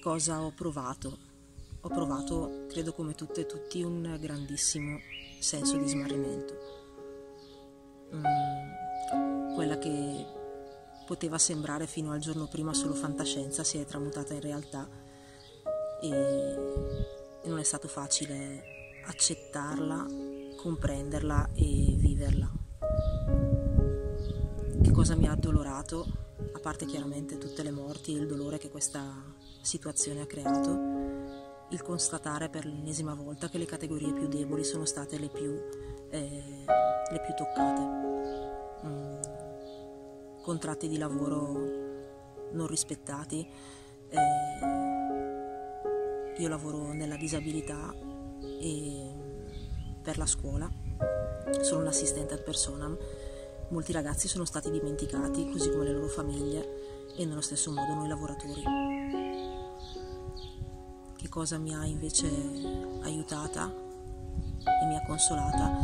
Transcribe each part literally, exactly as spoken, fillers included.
cosa ho provato? Ho provato, credo come tutte e tutti, un grandissimo senso di smarrimento. Mm, quella che poteva sembrare fino al giorno prima solo fantascienza si è tramutata in realtà e, e non è stato facile accettarla, comprenderla e viverla. Che cosa mi ha addolorato? A parte chiaramente tutte le morti e il dolore che questa situazione ha creato, il constatare per l'ennesima volta che le categorie più deboli sono state le più, eh, le più toccate. Mm, contratti di lavoro non rispettati. Eh, io lavoro nella disabilità e per la scuola, sono un assistente ad personam. Molti ragazzi sono stati dimenticati, così come le loro famiglie, e nello stesso modo noi lavoratori. Che cosa mi ha invece aiutata e mi ha consolata?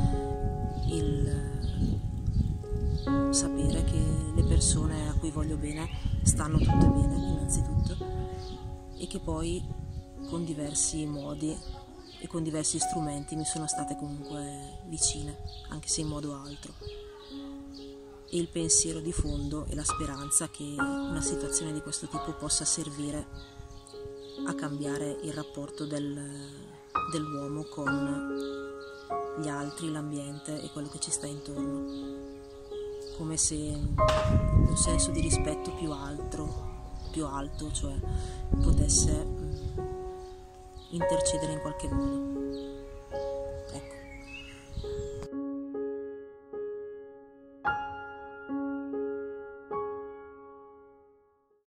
Il sapere che le persone a cui voglio bene stanno tutte bene, innanzitutto, e che poi con diversi modi e con diversi strumenti mi sono state comunque vicine, anche se in modo altro. E il pensiero di fondo e la speranza che una situazione di questo tipo possa servire a cambiare il rapporto del, dell'uomo con gli altri, l'ambiente e quello che ci sta intorno, come se un senso di rispetto più alto, più alto, cioè potesse intercedere in qualche modo.